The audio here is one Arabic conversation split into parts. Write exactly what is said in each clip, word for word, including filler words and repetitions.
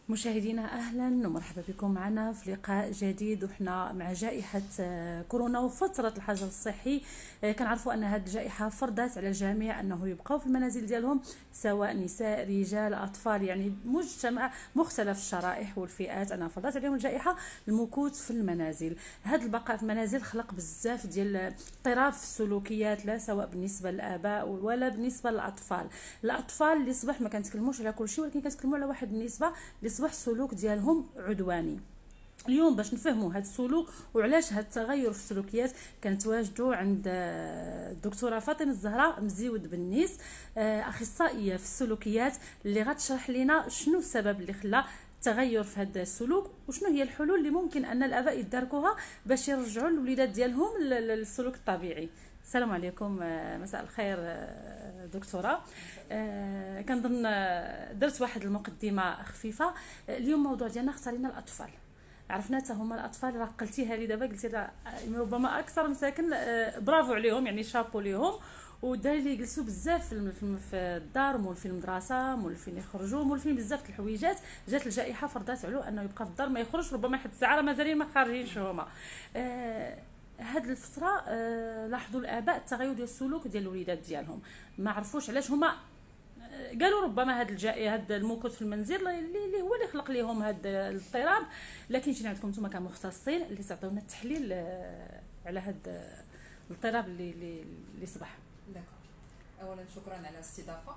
مشاهدينا اهلا ومرحبا بكم معنا في لقاء جديد، وحنا مع جائحه كورونا وفتره الحجر الصحي. كنعرفوا ان هذه الجائحه فرضت على الجميع انه يبقاو في المنازل ديالهم، سواء نساء رجال اطفال، يعني مجتمع مختلف الشرائح والفئات. انا فرضت عليهم الجائحه المكوث في المنازل. هذا البقاء في المنازل خلق بزاف ديال اضطراب في السلوكيات، لا سواء بالنسبه للاباء ولا بالنسبه للاطفال. الاطفال اللي صبح ما كنتكلموش على كل شيء، ولكن كنتكلموا على واحد النسبه اللي صبح السلوك ديالهم عدواني. اليوم باش نفهموا هذا السلوك وعلاش هذا التغير في السلوكيات كنتواجدوا عند الدكتوره فاطمه الزهراء مزيود بنيس، اخصائيه في السلوكيات، اللي غتشرح لنا شنو السبب اللي خلى التغير في هذا السلوك، وشنو هي الحلول اللي ممكن ان الاباء يداركوها باش يرجعوا الوليدات ديالهم للسلوك الطبيعي. السلام عليكم، مساء الخير دكتوره. آه كنظن درت واحد المقدمه خفيفه. اليوم الموضوع ديالنا اختارينا الاطفال. عرفنا حتى هما الاطفال، راه قلتيها لي دابا، قلتي ربما اكثر مساكن. آه برافو عليهم، يعني شابو ليهم. والدراري اللي يجلسوا بزاف في الدار، مول في المدرسه، مول فين يخرجوا، مول فين بزاف الحويجات. جات الجائحه فرضات عليه انه يبقى في الدار ما يخرج، ربما حتى الساعه راه مازالين ما خارجينش هما. آه هاد الفتره آه لاحظوا الاباء التغير ديال السلوك ديال الوليدات ديالهم. ما عرفوش علاش هما قالوا ربما هاد الجائحه، هاد المكوث في المنزل اللي هو اللي خلق لهم هاد الاضطراب. لكن جينا عندكم نتوما كمختصين اللي تعطيونا التحليل على هاد الاضطراب اللي اللي, اللي صبح. اولا شكرا على الاستضافه.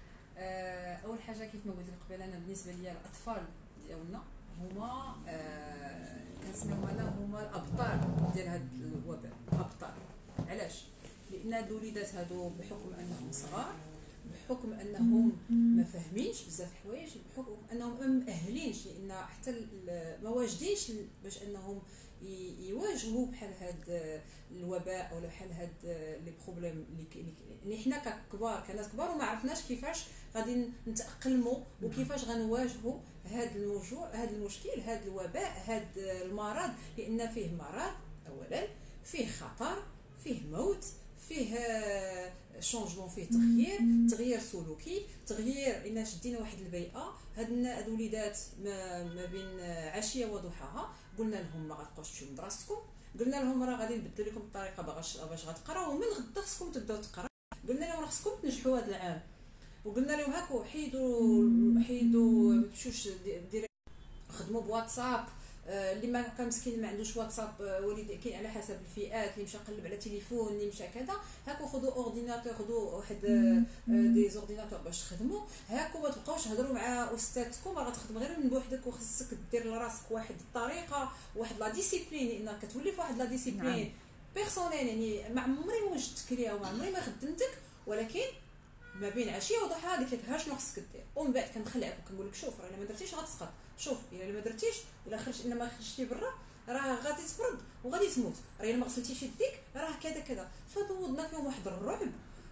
اول حاجه كيف ما قلت لك قبل، انا بالنسبه لي الاطفال ديالنا هما أه كنسميهم انا هما الابطال ديال هذا الوباء. ابطال علاش؟ لان هاد الوليدات هادو بحكم انهم صغار، بحكم انهم ما فاهمينش بزاف الحوايج، بحكم انهم ما مأهلينش، لان حتى ما واجدينش باش انهم يواجهوا بحال هاد الوباء او بحال هاد لي بروبليم اللي حنا ككبار كناس كبار وما عرفناش كيفاش غادي نتاقلموا وكيفاش غنواجهوا هاد الموضوع، هاد المشكل، هاد الوباء، هاد المرض. لان فيه مرض اولا، فيه خطر، فيه موت، فيه شونجمون، فيه تغيير تغيير سلوكي، تغيير. ان شدينا واحد البيئه، هاد الوليدات ما, ما بين عشيه وضحاها قلنا لهم ما غتبقاوش تمشيو لمدرستكم، قلنا لهم راه غادي نبدل لكم الطريقه باش باش غتقراو، ومن غدا خصكم تبداو تقراو، قلنا لهم راه خصكم تنجحوا هذا العام، وقلنا لهم هاكو حيدوا حيدوا ما تمشوش ديريكت خدموا بواتساب. اللي ما كان مسكين ما عندوش واتساب، وليد كاين على حسب الفئات، اللي مشى قلب على تليفون، اللي مشى كذا، هاكو خذوا اورديناتور، خذوا واحد دي زورديناتور باش تخدموا. هاكو ما تبقاوش تهضروا مع استاذكم، راه غتخدم غير من بوحدك، وخصك دير لراسك واحد الطريقه، واحد لا ديسيبلين، لان كتولي في واحد لا ديسيبلين بيرسونيل. يعني ما عمري ما وجدت كريا وما عمري ما خدمتك، ولكن ما بين عشيه وضحاها قلت لك ها شنو خصك دير، ومن بعد كنخلعك وكنقول لك شوف راه الا ما درتيش غتسقط، شوف الا ما درتيش ولا خرج الا ما خرجتي برا راه غادي تبرد وغادي تموت، راه الا ما غسلتيش يديك راه كذا كذا. فضوضنا فيهم واحد الرعب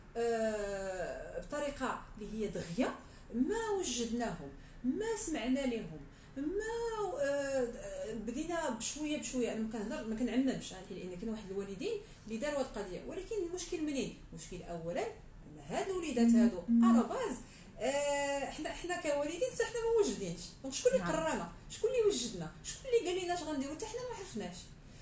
أه بطريقه اللي هي دغيه، ما وجدناهم، ما سمعنا لهم، ما أه بدينا بشويه بشويه. انا ما كنهضر ما كنعنبش، لان كاين واحد الوالدين اللي داروا هذه القضيه، ولكن المشكل منين؟ المشكل اولا هاد الوليدات هادو على باز آه حنا حنا كوالدين حتى حنا ما وجدينش. دونك شكون اللي قرانا؟ شكون اللي وجدنا؟ شكون اللي قال لنا اش غنديروا؟ حتى حنا ما عرفناش.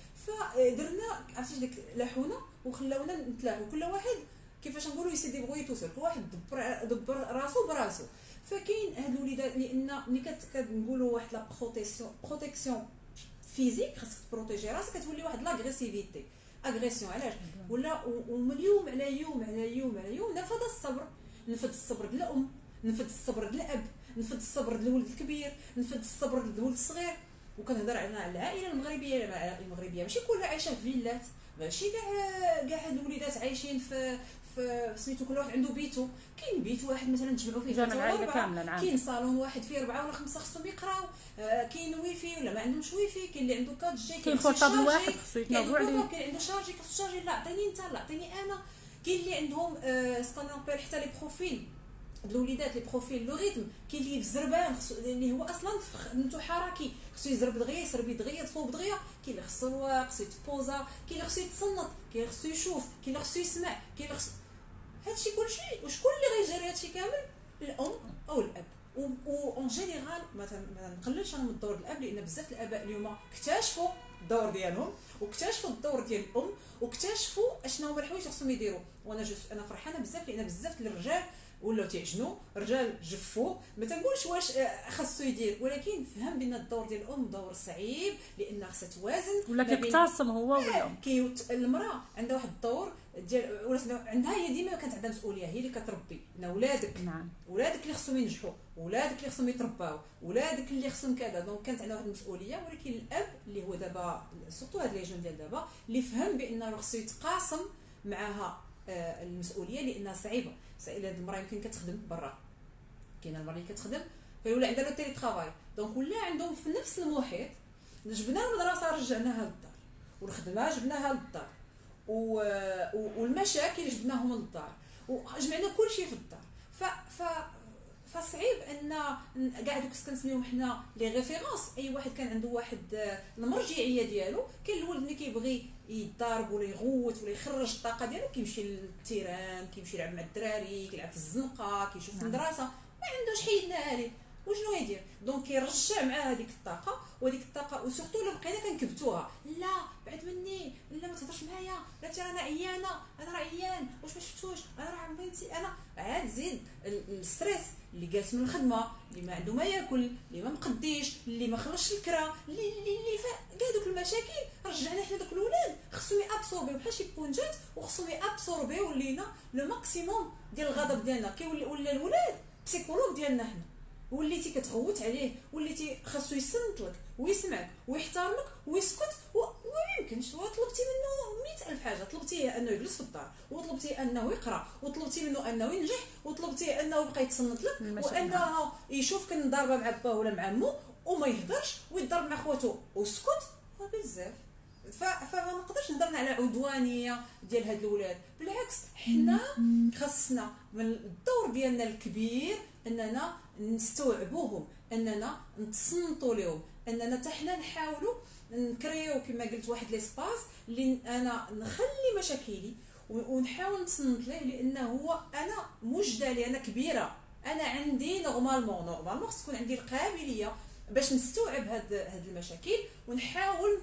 فدرنا عرفتي ديك لاحونا وخلاونا نتلاعبوا، كل واحد كيفاش نقولوا يسدي بغوي توصل، كل واحد دبر دبر راسو براسو. فكاين هاد الوليدات لان ملي كنقولوا واحد لا بروتيكسيون بروتيكسيون فيزيك، خاصك تبروتيجي راسك، كتولي واحد لاغريسيفيتي اغريسيون. علاش؟ ولا ومن يوم على يوم على يوم على يوم نفذ الصبر، نفذ الصبر ديال الام، نفذ الصبر ديال الاب، نفذ الصبر ديال الولد الكبير، نفذ الصبر ديال الولد الصغير. وكنهضر على العائله المغربيه، العائله المغربيه ماشي كلها عايشه في فيلات، ماشي كاع كاع هاد الوليدات عايشين في في سميتو كل واحد عنده بيتو. كاين بيت واحد مثلا تجمعوا فيه ثلاثه ولا اربعه، كاين صالون واحد فيه اربعه ولا خمسه خصهم يقراو، آه كاين ويفي ولا ما عندهمش ويفي، كاين اللي عنده كات جي، كاين بورطابل واحد خصو يتناوبوا عليه، كاين عنده شارجي خصو شارجي، لا عطيني انت لا عطيني انا. كاين اللي عندهم آه سكانابيل حتى لي بروفيل الوليدات، لي بروفيل لو ريتم. كاين اللي في الزربان اللي هو اصلا خدمته حركي، خصو يزرب دغيا يسرب دغيا يصوب دغيا. كاين اللي خصو الواق، خصو يتبوزا، كاين اللي خصو يتصنت، كاين اللي خصو يشوف، كاين اللي خصو يسمع، كاين اللي خصو هادشي كلشي. وشكون اللي غيجري هادشي كامل؟ الام او الاب. و اون جينيرال ما نقللش انا من الدور الاب، لان بزاف الاباء اليوم اكتشفوا الدور ديالهم واكتشفوا الدور ديال الام واكتشفوا اشنو هما الحوايج خصهم يديروا. وانا جس انا فرحانه بزاف لان بزاف الرجال ولاو تيعجنوا، رجال جفوه، ما تنقولش واش خاصو يدير، ولكن فهم بان الدور ديال الام دور صعيب لان خصها توازن ولا كيقتصم هو ولا كي المراه عندها واحد الدور ديال ولا عندها هي ديما كانت عندها مسؤوليه، هي اللي كتربي ان ولادك. نعم. ولادك اللي خصهم ينجحوا، ولادك اللي خصهم يترباو، ولادك اللي خصهم كذا. دونك كانت عندها واحد المسؤوليه. ولكن الاب اللي هو دابا سورتو هاد لي جون ديال دابا اللي فهم بانه خصو يتقاسم معاها آه المسؤوليه لانها صعيبه. سائله هاد المراه يمكن كتخدم برا، كاينه المراه اللي كتخدم فيولي عندها لو تيلي طرافاي، دونك ولا عندهم في نفس المحيط. جبنا المدرسه رجعناها للدار، والخدمه جبناها للدار، والمشاكل جبناهم للدار، وجمعنا كل شيء في الدار. ف ف فصعيب ان كاع دوك كنسميوهم حنا لي ريفيرونس. اي واحد كان عنده واحد المرجعيه ديالو. كاين الولد ملي كيبغي يضارب ولا يغوت ولا يخرج الطاقه ديالو كيمشي للتيران، كيمشي يلعب مع الدراري، كيلعب في الزنقه، كيشوف في المدرسه، ما عندوش حيدنا عليه وشنو يدير. دونك كيرجع مع هذيك الطاقه وهذيك الطاقه. وسورتو لو بقينا كنكبتوها، لا بعد مني، لا ما تهضرش معايا، لا ترى انا عيانه، انا راه عيان، واش ما شفتوش، انا راه بنتي، انا عاد زيد الستريس اللي جالس من الخدمه، اللي ما عنده ما ياكل، اللي ما مقديش، اللي ما خلصش الكرا، اللي اللي, اللي كاع دوك المشاكل رجعنا حنا دوك الاولاد خصهم يابسوربيو بحال شي بونجات، وخصهم يابسوربيو لينا لو ماكسيموم ديال الغضب ديالنا. كيولي ولا الولاد بسيكولوج ديالنا حنا، وليتي كتغوت عليه، وليتي خاصو يصنت لك ويسمعك ويحترمك ويسكت. وما يمكنش طلبتي منه مئة ألف حاجه، طلبتيه انه يجلس في الدار، وطلبتيه انه يقرا، وطلبتي منه انه ينجح، وطلبتي انه يبقى يتصنت لك، وانه يشوفك ضاربه مع باه ولا مع مو وما يهضرش ويضرب مع خواتو وسكت. وبزاف فما نقدرش نهضرنا على عدوانيه ديال هاد الاولاد. بالعكس حنا خاصنا من الدور ديالنا الكبير اننا نستوعبوهم، اننا نتصنتوا لهم، اننا حتى حنا نحاولوا نكريو كما قلت واحد ليسباس اللي انا نخلي مشاكلي ونحاول نتصنت ليه، لانه هو انا موجده لي، انا كبيره، انا عندي نورمالمون نورمالمون خص تكون عندي القابليه باش نستوعب هاد هاد المشاكل ونحاول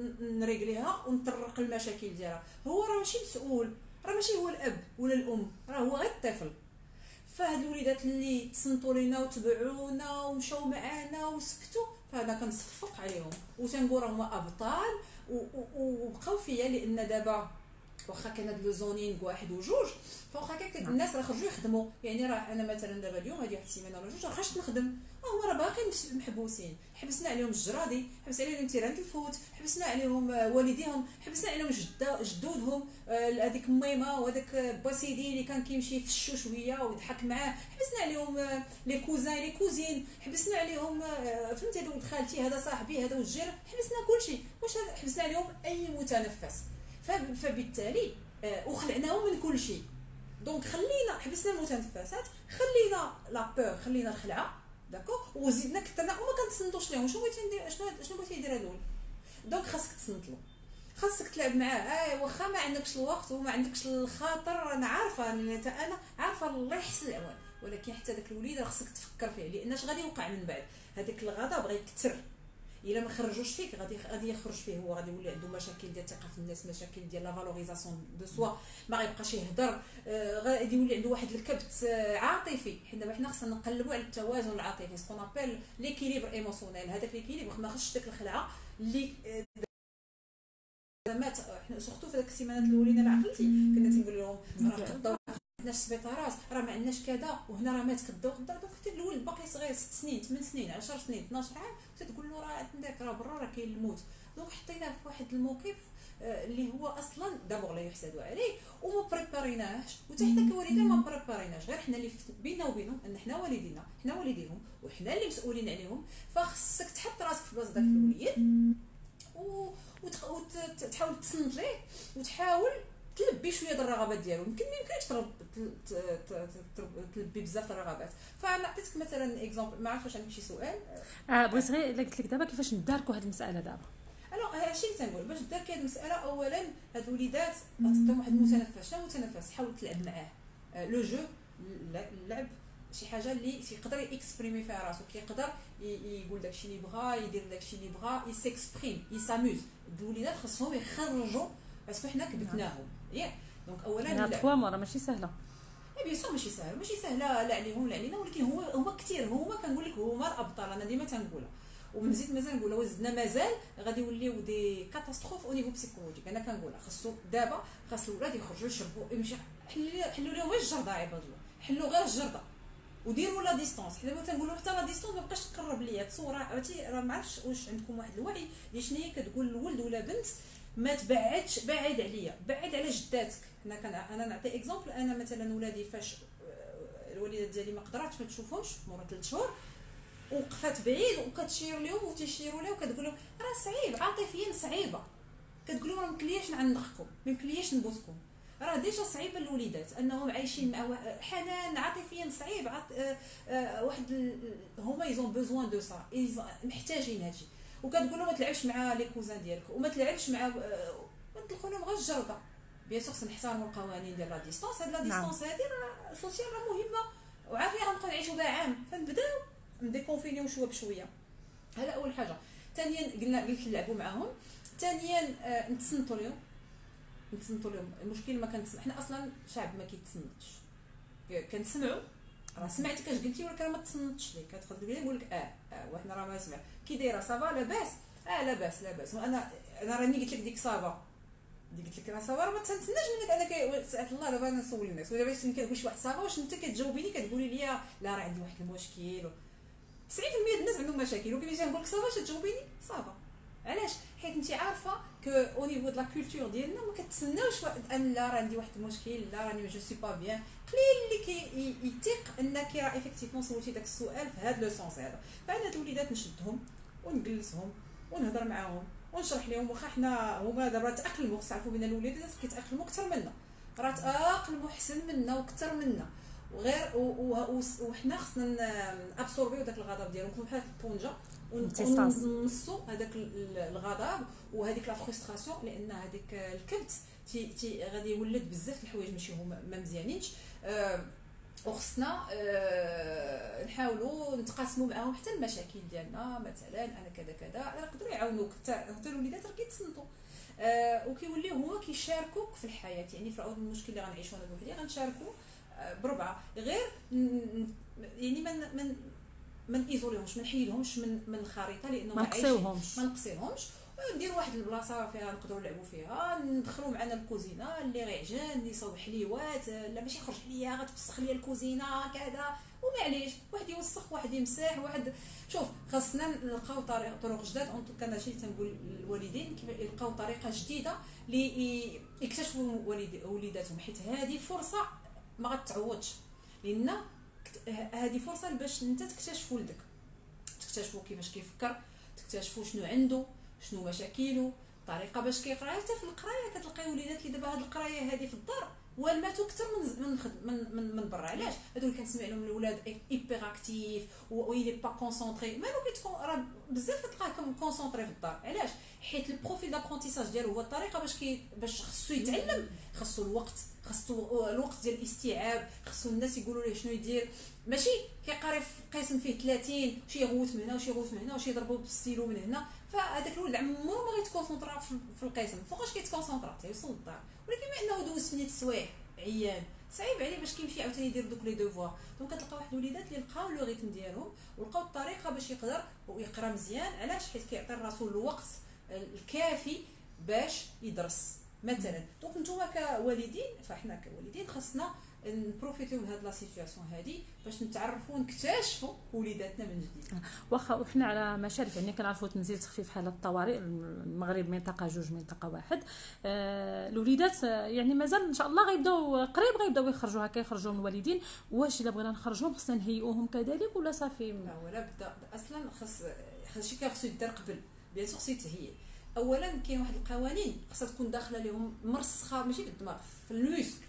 نريقليها ونطرق المشاكل ديالها. هو راه ماشي مسؤول، راه ماشي هو الاب ولا الام، راه هو غير الطفل. فهاد الوليدات اللي تصنتوا لينا وتبعونا ومشاو معانا وسكتوا، فانا كنصفق عليهم وتنقول هما ابطال وبقاو فيا. لان دابا واخا كان هاد لو زونينغ واحد وجوج، فواخا كاين الناس راه خرجوا يخدموا، يعني راه انا مثلا دابا اليوم هذه واحد السيمانه ولا جوج راه خرجت نخدم، هما راه باقيين محبوسين، حبسنا عليهم الجرادي، حبسنا عليهم تيران الفوت، حبسنا عليهم والديهم، حبسنا عليهم جدودهم، هذيك ميمه وهذاك باسيدي اللي كان كيمشي يفشو شويه ويضحك معاه، حبسنا عليهم لي كوزان لي كوزين، حبسنا عليهم فهمتي هذا ولد خالتي، هذا صاحبي، هذا والجير، حبسنا كلشي. واش حبسنا عليهم اي متنفس؟ فبالتالي وخلعناهم من كل شيء. دونك خلينا حبسنا المتنفسات، خلينا لا بور، خلينا الخلعه داكو، وزيدنا كثرنا وما كنتصنتوش ليهم. شنو بغيتي ندير؟ شنو شنو بغيتي يدير هذول؟ دونك خاصك تصنت له، خاصك تلعب معاه. اه واخا ما عندكش الوقت وما عندكش الخاطر، انا عارفه انا عارفه الله يحسن العوان، ولكن حتى داك الوليد راه خاصك تفكر فيه، لان اش غادي يوقع من بعد؟ هذاك الغضب غيكثر، الا ما خرجوش فيك غادي غادي يخرج فيه هو، غادي يولي عنده مشاكل ديال الثقه في الناس، مشاكل ديال لا فالوريزاسيون دو سوا، ما غيبقاش يهضر، آه غادي يولي عنده واحد الكبت آه عاطفي. حنا حنا خصنا نقلبوا على التوازن العاطفي، سكون ابل ليكيليبر ايموسيونيل. هذاك ليكيليبر ما خصش ديك الخلعه اللي آه مات. حنا سورتو في داك السيمانات الاولين الا عقلتي كنا تنقول لهم راه قداو عندناش سبيطارات، راه ما عندناش كذا، وهنا راه مات كدا وكدا. دونك حتى الولد باقي صغير ست سنين ثمان سنين عشر سنين اثناش عام تتقول له راه عندك راه برا راه كاين الموت. دونك حطيناه في واحد الموقف اللي هو اصلا دابور لا يحسد عليه وما بريباريناهش، وحتى حنا كوالدين ما بريباريناش، غير حنا اللي بينا وبينهم ان حنا والدينا، حنا والديهم وحنا اللي مسؤولين عليهم. فخصك تحط راسك في بلاصه داك الوليد و وتحاول تصنت ليه وتحاول تلبي شويه د الرغبات ديالو. يمكن ما يمكنش تلبي بزاف الرغبات. فانا عطيتك مثلا اكزومبل، ما عرفتش واش عندك شي سؤال. اه بغيت غير قلت لك دابا كيفاش نداركوا هذه المساله دابا. الو هادشي اللي تنقول باش دارك هذه المساله. اولا هاد الوليدات عطيتهم واحد المتنفس. شنو متنفس؟ حاول تلعب معاه لو جو، اللعب شي حاجه اللي يقدر يكسبريمي فيها راسو، كيقدر يقول داكشي اللي بغا، يدير داكشي اللي بغا، يسيكسبريم، يساموز. الوليدات خصهم يخرجوا باسكو حنا كبتناهم ياك. دونك اولا هاد تخوا مره ماشي سهله، اي بيان سور ماشي سهل، ماشي سهله لا عليهم لا علينا، ولكن هو هما كثير، هما كنقول لك هما الابطال، انا ديما تنقولها ومزيد مازال نقولها، وزدنا مازال غادي يوليو دي كاتاستروف او نيفو بسيكولوجيك. انا كنقولها خاصو دابا خاص الاولاد يخرجوا يشربوا، يمشي حلوا حلوا لهم غير الجرده عباد الله، حلوا غير الجرده وديروا لا ديستونس. حنا ما تنقولوا حتى لا ديستونس ما بقاش تقرب ليا تصور. عرفتي راه ما عرفتش واش عندكم واحد الوعي ديال شنو هي كتقول الولد ولا بنت ما تبعدش، بعد عليا، بعد على جداتك. انا كان انا نعطي اكزومبل، انا مثلا ولادي فاش الوالده ديالي ما قدراتش ما تشوفهمش مورا ثلاث شهور، وقفات بعيد وكتشير لهم وتيشيروا لها وكتقول لهم راه صعيب عاطفيا صعيبه، كتقول لهم راه مكلياش نعنخكم، ما مكلياش نبوسكم، راه ديجا صعيبه الوليدات انهم عايشين مع حنان عاطفيا صعيب عط... آه آه واحد ال... هما يزون بوزوان دو سا، محتاجين هادشي. وكتقول لهم ما تلعبش مع لي كوزان ديالك وما تلعبش مع آه نطلقوا لهم غير الجرده. بيان سور نحترموا القوانين ديال لا ديستونس، هاد لا ديستونس هادي راه سوسيال راه مهمه وعافيه غنبقاو نعيشوا بها عام، فنبداو نديكونفينيو شويه بشويه. هذا اول حاجه. ثانيا قلنا قلت نلعبوا معاهم. ثانيا آه نتصنتوا لهم، نتصنتوا لهم. المشكل ما كنتسمع، حنا اصلا شعب ما كيتصنتش، كنسمعوا راه سمعتك اش قلتي ولكن ما تصنتش ليك، كتاخذ لي نقول لك اه اه وحنا راه ما سمع كي دايره صافا لاباس اه لاباس لاباس. وانا انا راني قلت لك ديك صافا، ديك قلت لك راه صافا، ما تنتسناش منك انا ساعه الله. دابا انا نسول الناس ولا باش كنقول شي واحد صافا، واش انت كتجاوبيني كتقولي لي لا راه عندي واحد المشكل. تسعين بالمية ديال الناس عندهم مشاكل، ولكن اجي نقول لك صافا تجاوبيني صافا. علاش؟ حيت انت عارفه كو او نيفو د لا كولتور ديالنا ما كتسناوش ان لا راه عندي واحد المشكل، لا راني جو سي با بيان. قليل اللي كيتيق انك راه ايفيكتيفمون سولتي داك السؤال في هذا لو سونس هذا. فانا هاد الوليدات نشدهم ونجلسهم ونهضر معاهم ونشرح لهم، واخا حنا هما دابا تاقلموا، تعرفوا بان الوليدات كيتاقلموا اكثر منا، راه تاقلموا احسن منا واكثر منا، وغير وحنا خصنا ابسوربيو داك الغضب ديالهم بحال الطونجه ونمصوا هذاك الغضب وهذيك لا فرستراسيون، لان هذيك الكبت تي تي غادي يولد بزاف الحوايج ماشي هما ما مزيانينش. أه وخصنا أه نحاولوا نتقاسموا معاهم حتى المشاكل ديالنا. مثلا انا كذا كذا يقدروا يعاونوك حتى الوليدات راه كيتصنتوا أه وكيوليو هما كيشاركوك في الحياه. يعني في المشكل اللي غنعيشوا انا بوحدي غنشاركوا بربعه، غير يعني من من ما نيزوليهمش، ما نحيدهمش من من الخريطه، لانه ما نقصيوهمش ما نقصيهمش ندير واحد البلاصه فيها نقدروا نلعبوا فيها، ندخلوا معنا الكوزينه اللي غيعجن اللي يصاوب حليوات، لا ماشي يخرج ليا غتفسخ ليا الكوزينه كذا ومعليش، واحد يوسخ واحد يمسح واحد. شوف خاصنا نلقاو طريق طرق جداد. اون كان شي تنقول الوالدين يلقاو طريقه جديده اللي يكتشفوا وليداتهم، حيت هذه فرصه ما غتعوضش، لان هذه فرصه باش انت تكتشف ولدك، تكتشفوا كيفاش كيفكر، تكتشفوا شنو عنده، شنو مشاكله، طريقه باش كيقرا. حتى في القرايه كتلقاي وليدات اللي دابا هاد القرايه هذه في الدار والماتو اكثر من من من من, من برا. علاش؟ هادو اللي كنسمع لهم الاولاد ايبر اكتيف ويلي با كونسونطري، مالو كيتكون راه بزاف كتلقاه كونسونطري في الدار. علاش؟ حيت البروفيل دابرونتيساج ديالو هو الطريقه باش كي باش خصو يتعلم، خصو الوقت، خصو الوقت ديال الاستيعاب، خصو الناس يقولوا ليه شنو يدير، ماشي كيقري في قسم فيه ثلاثين شي يغوت من هنا وشي يغوت من هنا وشي يضربوا بالستيلو من هنا. فهذاك الولد عمره ما غيتكونسونطرا في القسم، فوقاش كيتكونسونطرا تيوصل للدار. ولكن بما انه دوز سنين السوايع عيان صعيب عليه باش كيمشي عاوتاني يدير دوك لي دوفوار. دونك كتلقى واحد الوليدات اللي لقاو لو ريتم ديالهم ولقاو الطريقه باش يقدر ويقرا مزيان. علاش؟ حيت كيعطي راسو الوقت الكافي باش يدرس مثلا. دونك نتوما كوالدين، فاحنا كوالدين خاصنا نبروفيتيو من هاد لا سيتوياسيون هادي باش نتعرفوا ونكتشفوا وليداتنا من جديد. واخا وحنا على مشارف يعني كنعرفوا تنزيل تخفيف حالات الطوارئ، المغرب منطقه جوج منطقه واحد. آه الوليدات يعني مازال ان شاء الله غيبداو قريب غيبداو يخرجوا هكا يخرجوا من الوالدين. واش الا بغينا نخرجوهم خصنا نهيئوهم كذلك ولا صافي؟ لا ولا بدا اصلا خص خاص شي خصو يدار قبل بيان سور سي تهيئ. اولا كاين واحد القوانين خصها تكون داخله لهم مرسخه ماشي في الدماغ في الميسكل،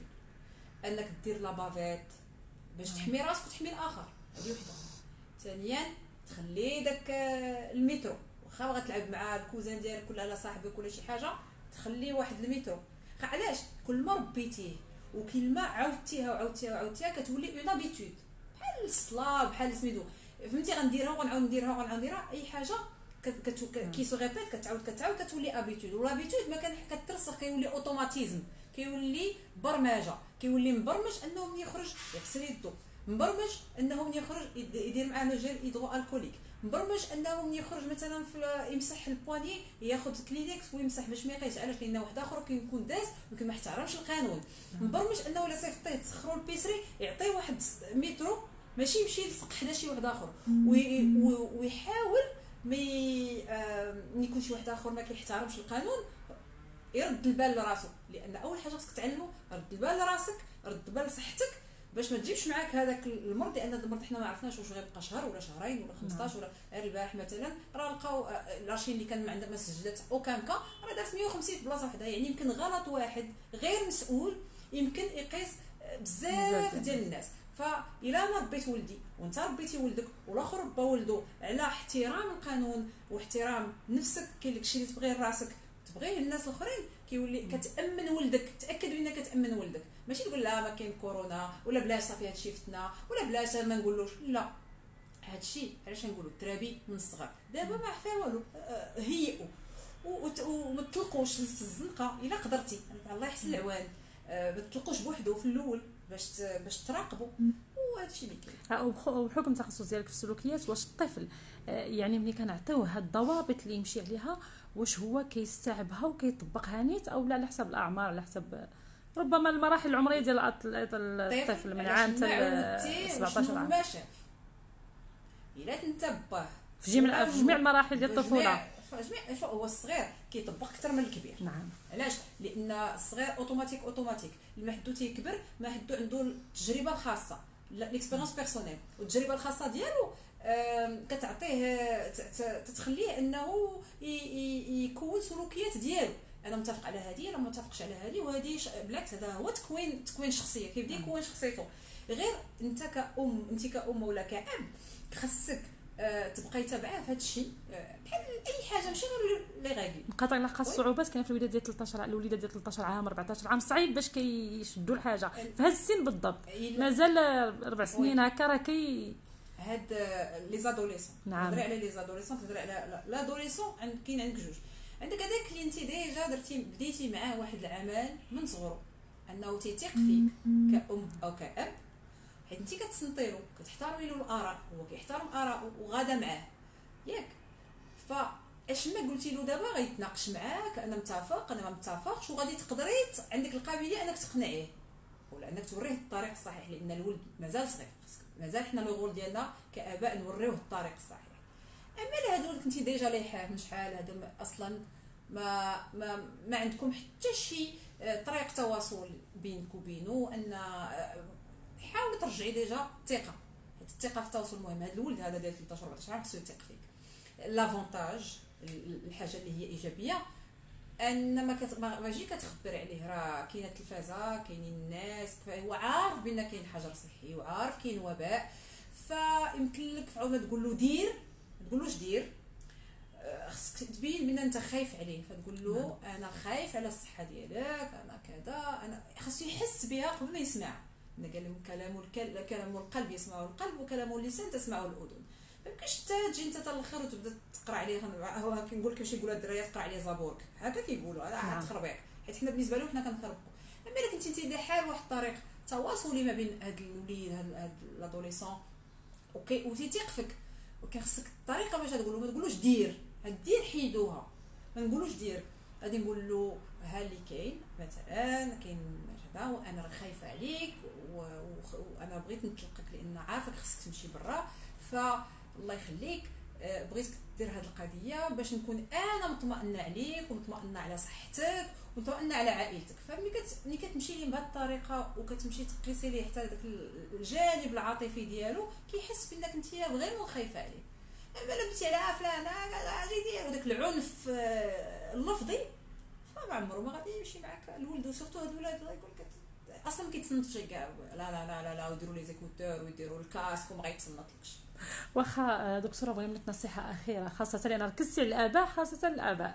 انك دير لا بافيت باش تحمي راسك وتحمي الاخر، هذه وحده. ثانيا تخلي داك المترو، واخا غتلعب مع الكوزان ديالك ولا على صاحبك ولا شي حاجه تخلي واحد المترو. علاش؟ كل ما ربيتيه وكل ما عاودتيها وعاودتيها وعاودتيها كتولي اون هابيتود، بحال الصلاه بحال سميتو فهمتي غنديرها وغنعاود نديرها وغنعاود نديرها اي حاجه كي سو ريبيت كتعاود كتعاود كتولي ابيتود ولابيتود ما كان كترسخ كيولي اوتوماتيزم كيولي برمجه كيولي مبرمج انه ملي يخرج يغسل يدو مبرمج انه ملي يخرج يدير معنا جيل هيدرو الكوليك مبرمج انه ملي يخرج مثلا في يمسح البواني ياخذ كلينكس ويمسح باش ما يقيش علاش لان واحد اخر كيكون داز ولكن ما احترمش القانون مبرمج انه الا صيفطيه تسخروا البيسري يعطيه واحد مترو ماشي يمشي يلصق حدا شي واحد اخر ويحاول مي ملي يكون شي واحد اخر ما كيحترمش القانون يرد البال لراسو لان اول حاجه خصك تعلمو رد البال لراسك رد البال لصحتك باش ما تجيبش معاك هذاك المرض لان المرض حنا ما عرفناش واش غيبقى شهر ولا شهرين ولا خمسطاش ولا غير البارح مثلا راه لقاو لاشين اللي كان ما عندها ما سجلات اوكان كا راه دارت مية وخمسين في بلاصه وحده يعني يمكن غلط واحد غير مسؤول يمكن يقيس بزاف ديال الناس فإلا انا ربيت ولدي وانت ربيتي ولدك والاخر ربى ولده على احترام القانون واحترام نفسك كاين داكشي اللي تبغيه لراسك تبغيه الناس الاخرين كيولي كتامن ولدك تاكد بانك كتامن ولدك ماشي تقول لا ما كاين كورونا ولا بلاش صافي هادشي فتنا ولا بلاش ما نقولوش لا هادشي علاش نقولوا الترابي من الصغر دابا ما عرفها والو هيئوا وما تطلقوش في الزنقه الا قدرتي الله يحسن العوان ما تطلقوش بوحدو في الاول باش باش تراقبوا وهادشي اللي كاين وبحكم التخصص ديالك في السلوكيات واش الطفل يعني ملي كنعطيوه هاد الضوابط اللي يمشي عليها واش هو كيستوعبها وكيطبقها نيت او لا على حسب الاعمار على حسب ربما المراحل العمريه ديال الطفل من عام حتى سبعطاش عام ماشي الا تنتبه في جميع في جميع المراحل ديال الطفوله جميع شوف هو الصغير كيطبق اكثر من الكبير نعم علاش لان الصغير اوتوماتيك اوتوماتيك اللي حدو تيكبر ما حدو عنده التجربه الخاصه ليكسبيريونس بيرسونيل والتجربه الخاصه ديالو كتعطيه تتخليه انه يكون سلوكيات ديالو انا متفق على هذه انا ما متفقش على هذه وهذه بالعكس هذا هو تكوين تكوين شخصيه كيبدا يكون شخصيته غير انت كأم انت كأم ولا كأب خاصك تبقاي تابعه في هذا الشيء بحال اي حاجه ماشي غير اللي غادي نقاط لاحقه الصعوبات كاين في الوليدات ديال ثلاثطاش عام الوليدات ديال ثلاثطاش عام أربعطاش عام صعيب باش كيشدوا الحاجه في هذا السن بالضبط مازال اربع سنين هكا راه كي هاد لي زادوليسون نعم تهضري على لي زادوليسون تهضري على لادوليسون كاين عندك جوج عندك هذاك اللي انت ديجا درتي بديتي معاه واحد العمل من صغرو انه تيثيق فيك كأم او كأب حيت انت كتصنتي له كتحترمي له الاراء هو كيحترم اراءه وغادا معاه ياك فاش ما قلتي له دابا غيتناقش معاك انا متفق انا ما متفقش وغادي تقدري عندك القابليه انك تقنعيه ولا انك توريه الطريق الصحيح لان الولد مازال صغير مازال حنا لو رول ديالنا كاباء نوريوه الطريق الصحيح اما لهادو اللي كنتي ديجا ليحاه من شحال هذا اصلا ما ما ما عندكم حتى شي طريق تواصل بينك وبينه ان حاول ترجعي ديجا الثقه حيت الثقه في التواصل مهم هذا الولد هذا ديال ثلاثطاش أربعطاش عام خصو يثق فيك لافونتاج الحاجه اللي هي ايجابيه ان ما كت... ما جي كتخبر عليه راه كاينه التلفازه كاينين الناس هو عارف بان كاين حجر صحي وعارف كاين وباء فيمكن لك عاود ما تقول له دير ما تقولوش دير خصك تبين بان انت خايف عليه فتقول له انا خايف على الصحه ديالك انا كذا انا خصو يحس بها قبل ما يسمع قال لهم كلام كلام القلب يسمعه القلب وكلام اللسان تسمعه الاذن ما يمكنش تجي انت حتى الاخر وتبدا تقرا عليه هو كنقول لك كيفاش يقولوا الدراري تقرا عليه زبور هكا كيقولوا راه تخربيق حيت حنا بالنسبه له حنا كنخربقوا اما الا كنتي انت داير واحد الطريق تواصلي ما بين هاد الوليد هاد لادوليسون اوكي وتيثيق فيك وكيخصك الطريقه باش تقول له ما تقولوش دير هدير حيدوها ما نقولوش دير غادي نقول له ها اللي كاين مثلا كاين هذا وانا راه خايفه عليك وانا بغيت نطلقك لان عارفك خصك تمشي برا فالله يخليك بغيتك دير هذه القضيه باش نكون انا مطمئنه عليك ومطمئنه على صحتك ومطمئنه على عائلتك فملي كت ملي كتمشي ليه بهذه الطريقه وكتمشي تقيسي ليه حتى داك الجانب العاطفي ديالو كيحس بانك انت غير خايفه عليه اما لو بديتي على فلان اجي دير وداك العنف اللفظي ما عمره ما غادي يمشي معاك الولد وسورتو هاد الولاد يقول لك اصلا ما كيتصنتش كاع لا لا لا لا لا ويديروا لي زيكوتور ويديروا الكاسك وما غيتصنتلكش واخا دكتوره بغينا منك نصيحه اخيره خاصه لان ركزتي على الاباء خاصه الاباء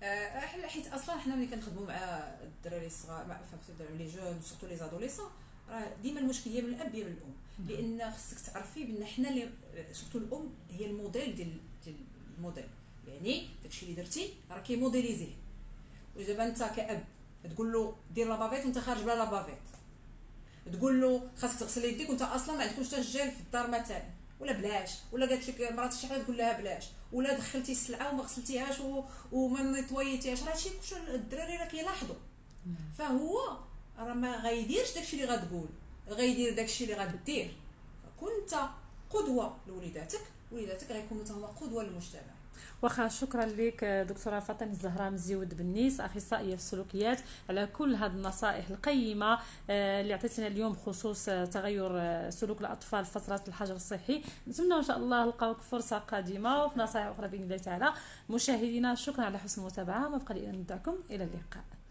أه حيت اصلا حنا ملي كنخدموا مع الدراري الصغار مع لي جون سورتو لي زادوليسون راه ديما المشكل هي من الاب هي من الام، لان خصك تعرفي بان حنا اللي سورتو الام هي الموديل ديال ديال الموديل، يعني داكشي اللي درتي راه كيموديليزيه. ودابا انت كاب تقول له دير لابافيت وانت خارج بلا لابافيت، تقول له خاصك تغسل يديك وانت اصلا ما عندكمش حتى الجيل في الدار مثلا، ولا بلاش، ولا قالت لك مرات شي حاجه تقول لها بلاش، ولا دخلتي السلعه وما غسلتيهاش وما نيطويتيهاش، راه هادشي كلشي الدراري راه كيلاحظوا. فهو راه ما غايديرش داكشي اللي غتقول، غايدير داكشي اللي غدير. كنت قدوه لوليداتك، وليداتك غيكونوا حتى هما قدوه للمجتمع. واخا شكرا لك دكتوره فاطمه الزهراء مزيود بنيس، اخصائيه في السلوكيات، على كل هذه النصائح القيمه اللي عطيتنا اليوم بخصوص تغير سلوك الاطفال في فتره الحجر الصحي. نتمنى ان شاء الله نلقاوك فرصه قادمه وفي نصائح اخرى باذن الله تعالى. مشاهدينا شكرا على حسن المتابعه، ما بقى لي الا ندعكم الى اللقاء.